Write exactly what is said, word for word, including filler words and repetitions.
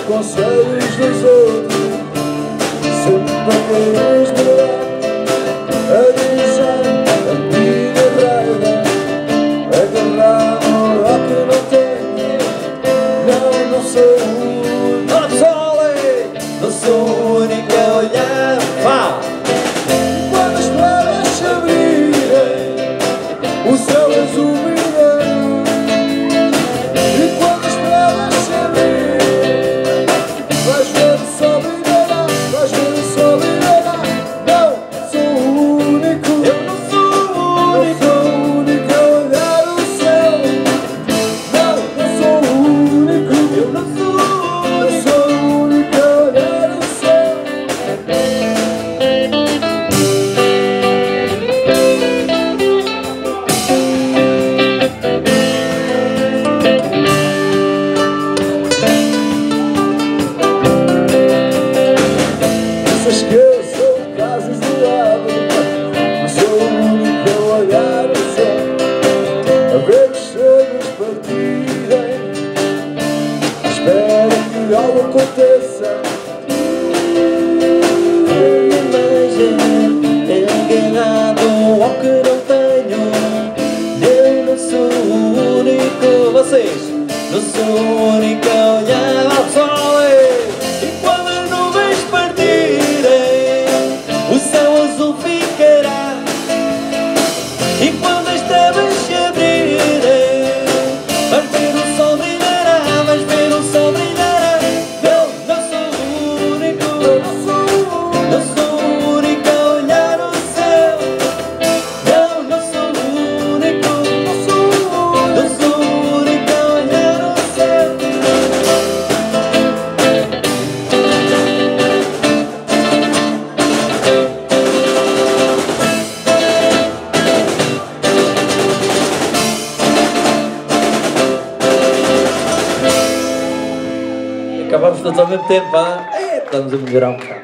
conselhos dos outros, sempre para quem os melhor, a dizer a minha raiva, agarrado ao que não tenho. Não, não sou o único, não sou o único a olhar. Vá! Quando as estrelas se abrirem, o céu azul virá. E quando as estrelas se abrirem, vais ver o sol brilhará, vais ver o sol brilhará. Não sou o único, eu não sou o único, não sou o único a olhar o céu. Não, não sou o único, eu não sou o único, não sou o único a olhar o céu. Pensas que eu sou o caso isolado, não sou o único a olhar o céu, a ver os sonhos partirem, espero que algo aconteça. Enganado ao que não tenho, eu não sou o único. Vocês, não sou o único a olhar ao sol. E quando as nuvens partirem, o céu azul ficará. E quando as trevas se abrirem, vais ver o sol brilhará, vais ver o sol brilhará. Eu não sou o único, eu não sou o único, não sou o único a olhar o céu. Eu não sou o único, não sou o único, não sou o único a olhar o céu. Acabamos todos ao mesmo tempo, hein? É, estamos a melhorar um bocado.